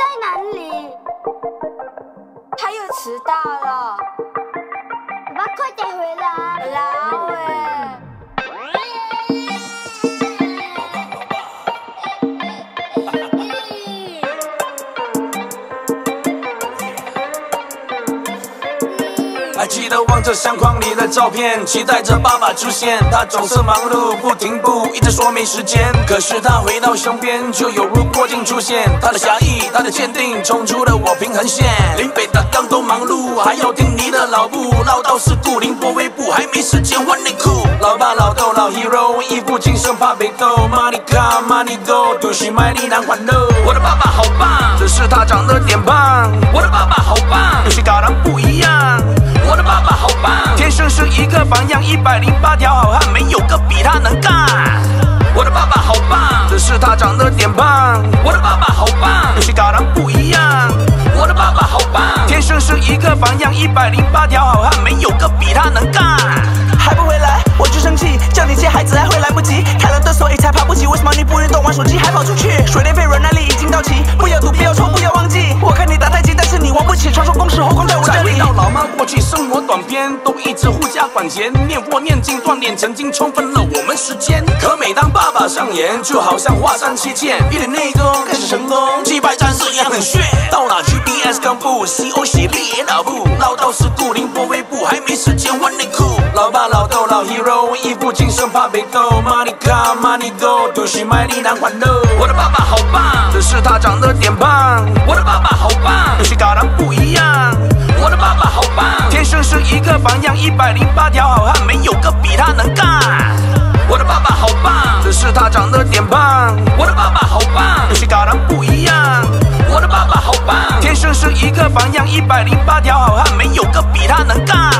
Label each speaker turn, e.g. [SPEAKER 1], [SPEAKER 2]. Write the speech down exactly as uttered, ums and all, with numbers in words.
[SPEAKER 1] 哪里？他又迟到了。爸爸快点回来！来喂。
[SPEAKER 2] 还记得望着相框里的照片，期待着爸爸出现。他总是忙碌不停步，一直说没时间。可是他回到身边，就犹如过境出现。他的侠义，他的坚定，冲出了我平衡线。林北的刚都忙碌，还要听你的老布。唠叨是故林波微步，还没时间换内裤。老爸老豆老 hero， 一步晋升怕被斗。Money come money go， 就是卖力难还漏。我的爸爸好棒，只是他长得点胖。我的爸爸好棒，有些高人不一样。 我的爸爸好棒，天生是一个榜样，一百零八条好汉，没有个比他能干。我的爸爸好棒，只是他长得点胖。我的爸爸好棒，有些高人不一样。我的爸爸好棒，天生是一个榜样，一百零八条好汉，没有个比他能干。
[SPEAKER 3] 还不回来，我就生气，叫你接孩子还会来不及。开了的所以才爬不起，为什么你不运动玩手机还跑出去？水电费软耐力已经到期，不要赌不要抽不要忘记。我看你打太极，但是你玩不起，传说公式后空在我这里。
[SPEAKER 2] 再回到老妈过去，生活短篇都一直互加管钱，念佛念经锻炼，曾经充分了我们时间。可每当爸爸上演，就好像华山七剑，一点内功开始成功，击败战士也很炫。到哪 G P S 刚布 ，C O 写力脑部，唠叨是故林波微步，还没时间换内裤。老爸老豆老 hero， 一步晋升怕被斗 ，Money come money go， 都是卖力难还漏。我的爸爸好棒，只是他长得点胖。我的爸爸好棒，有些高人不一样。我的爸爸好棒，天生是一个榜样，一百零八条好汉，没有个比他能干。我的爸爸好棒，只是他长得点胖。我的爸爸好棒，有些高人不一样。我的爸爸好棒，天生是一个榜样，一百零八条好汉，没有个比他能干。